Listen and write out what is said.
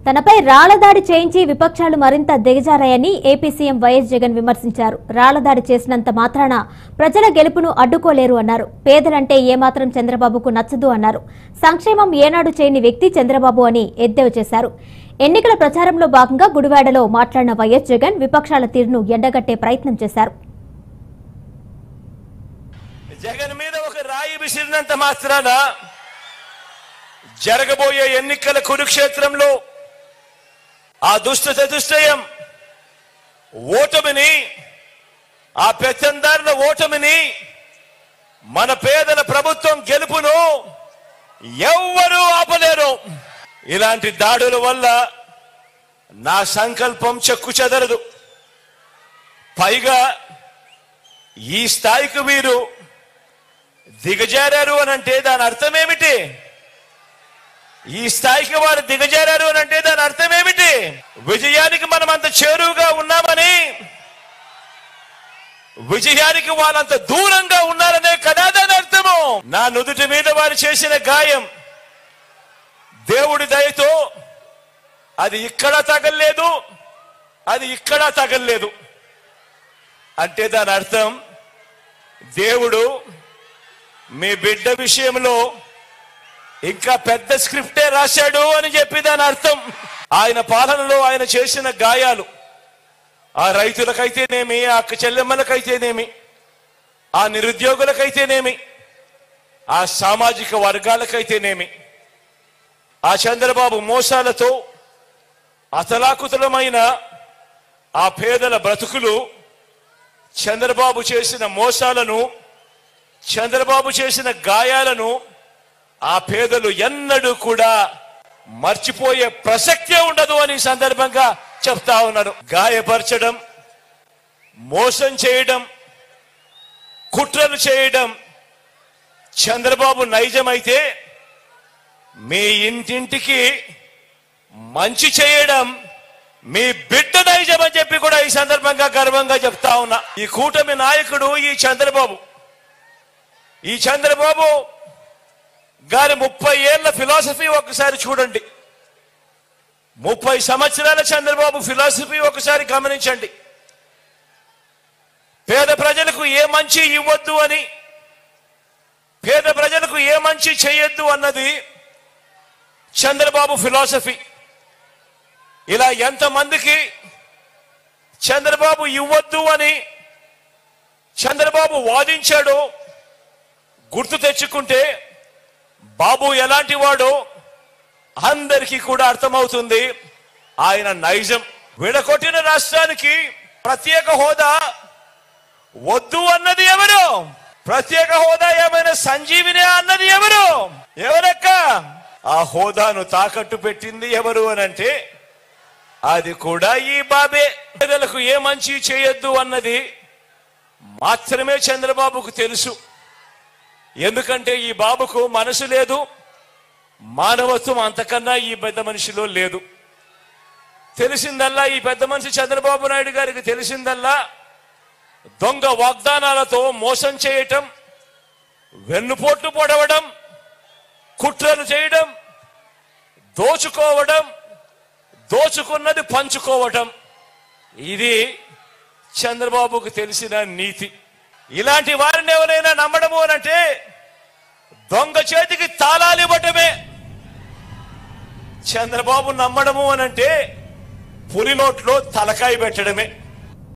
తనపై రాళ్లదాడి చేయించి విపక్షాలు మరింత దిగజారాయని ఏపీ సీఎం వైఎస్ జగన్ విమర్శించారు. రాళ్లదాడి చేసినంత మాత్రాన ప్రజల గెలుపును అడ్డుకోలేరు అన్నారు. పేదలంటే ఏమాత్రం చంద్రబాబుకు నచ్చదు అన్నారు. సంక్షేమం ఏనాడు చేయని వ్యక్తి చంద్రబాబు అని ఎద్దేవా చేశారు. ఎన్నికల ప్రచారంలో భాగంగా గుడివాడలో మాట్లాడిన వైఎస్ జగన్ విపక్షాల తీరును ఎండగట్టే ప్రయత్నం చేశారు. జగన్ మీద ఒక రాయి విసిరినంత మాత్రాన జరగబోయే ఎన్నికల కురుక్షేత్రంలో ఆ దుష్టయం ఓటమిని, ఆ పెత్తందారుల ఓటమిని, మన పేదల ప్రభుత్వం గెలుపును ఎవ్వరూ ఆపలేరు. ఇలాంటి దాడుల వల్ల నా సంకల్పం చెక్కు చెదరదు. పైగా ఈ స్థాయికి మీరు దిగజారారు అనంటే దాని అర్థం ఏమిటి? ఈ స్థాయికి వారు దిగజారారు అని అంటే దాని అర్థం ఏమిటి? విజయానికి మనం అంత చేరువుగా ఉన్నామని, విజయానికి వాళ్ళంత దూరంగా ఉన్నారనే కదా దాని అర్థము. నా నుదుటి మీద వారు చేసిన గాయం దేవుడి దయతో అది ఇక్కడ తగల్లేదు, అది ఇక్కడ తగల్లేదు అంటే దాని అర్థం దేవుడు మీ బిడ్డ విషయంలో ఇంకా పెద్ద స్క్రిప్టే రాశాడు అని చెప్పి దాని అర్థం. ఆయన పాలనలో ఆయన చేసిన గాయాలు ఆ రైతులకైతేనేమి, ఆ అక్క చెల్లెమ్మలకైతేనేమి, ఆ నిరుద్యోగులకైతేనేమి, ఆ సామాజిక వర్గాలకైతేనేమి, ఆ చంద్రబాబు మోసాలతో అతలాకుతలమైన ఆ పేదల బ్రతుకులు, చంద్రబాబు చేసిన మోసాలను, చంద్రబాబు చేసిన గాయాలను ఆ పేదలు ఎన్నడూ కూడా మర్చిపోయే ప్రసక్తే ఉండదు అని సందర్భంగా చెప్తా ఉన్నారు. గాయపరచడం, మోసం చేయడం, కుట్రలు చేయడం చంద్రబాబు నైజమైతే, మీ ఇంటింటికి మంచి చేయడం మీ బిడ్డ నైజం అని చెప్పి కూడా ఈ సందర్భంగా గర్వంగా చెప్తా ఉన్నా. ఈ కూటమి నాయకుడు ఈ చంద్రబాబు గారి 30 ఏళ్ల ఫిలాసఫీ ఒకసారి చూడండి. 30 సంవత్సరాల చంద్రబాబు ఫిలాసఫీ ఒకసారి గమనించండి. పేద ప్రజలకు ఏ మంచి ఇవ్వద్దు అని, పేద ప్రజలకు ఏ మంచి చేయొద్దు అన్నది చంద్రబాబు ఫిలాసఫీ. ఇలా ఎంతమందికి చంద్రబాబు ఇవ్వద్దు అని చంద్రబాబు వాదించాడో గుర్తు తెచ్చుకుంటే బాబు ఎలాంటి వాడో అందరికీ కూడా అర్థమవుతుంది. ఆయన నైజం. విడగొట్టిన రాష్ట్రానికి ప్రత్యేక హోదా వద్దు అన్నది ఎవరు? ప్రత్యేక హోదా ఏమైనా సంజీవిని అన్నది ఎవరు? ఎవరక్క? ఆ హోదాను తాకట్టు పెట్టింది ఎవరు అనంటే అది కూడా ఈ బాబే. పేదలకు ఏ మంచి చేయొద్దు అన్నది మాత్రమే చంద్రబాబుకు తెలుసు. ఎందుకంటే ఈ బాబుకు మనసు లేదు, మానవత్వం అంతకన్నా ఈ పెద్ద మనిషిలో లేదు. తెలిసిందల్లా, ఈ పెద్ద మనిషి చంద్రబాబు నాయుడు గారికి తెలిసిందల్లా దొంగ వాగ్దానాలతో మోసం చేయటం, వెన్నుపోట్లు పొడవడం, కుట్రలు చేయడం, దోచుకోవడం, దోచుకున్నది పంచుకోవటం. ఇది చంద్రబాబుకు తెలిసిన నీతి. ఇలాంటి వారిని ఎవరైనా నమ్మడము అనంటే దొంగ చేతికి తాళాలు ఇవ్వటమే. చంద్రబాబు నమ్మడము అనంటే పులి నోట్లో తలకాయ పెట్టడమే.